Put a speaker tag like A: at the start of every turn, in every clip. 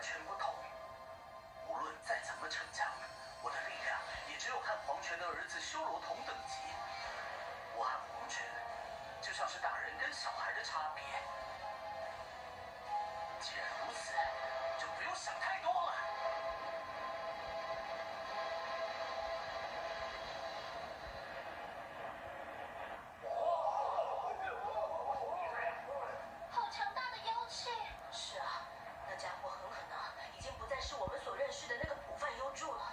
A: 全不同。无论再怎么逞强，我的力量也只有和黄泉的儿子修罗同等级。我和黄泉就像是大人跟小孩的差别。既然如此，就不用想太多了。
B: 好强大的妖气！是啊，那家伙很可能已经不再是我们所认识的那个普范幽助了。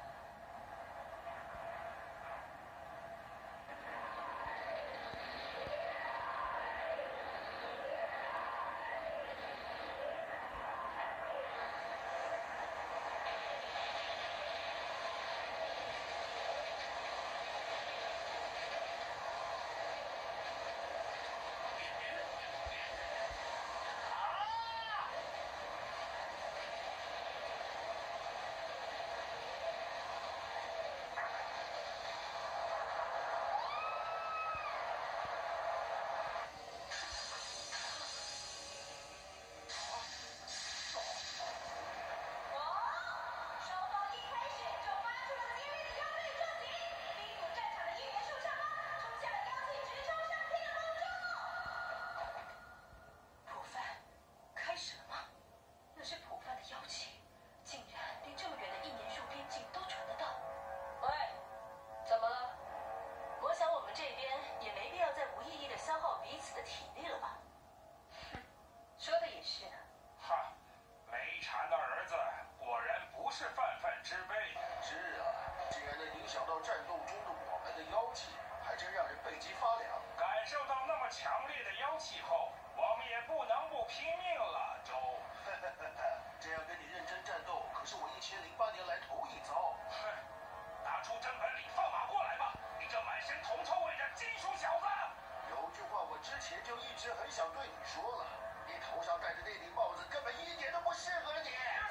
C: 强烈的妖气后，我们也不能不拼命了，周。
A: 这样跟你认真战斗，可是我1008年来头一遭。
C: 哼，拿出真本领，放马过来吧！你这满身铜臭味的金属小子！
A: 有句话我之前就一直很想对你说了，你头上戴的那顶帽子根本一点都不适合你。